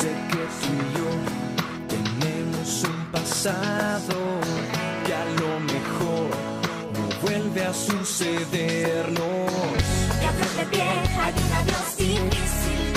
sé que tú y yo tenemos un pasado que a lo mejor no vuelve a sucedernos. Y a flor de pie hay un adiós difícil.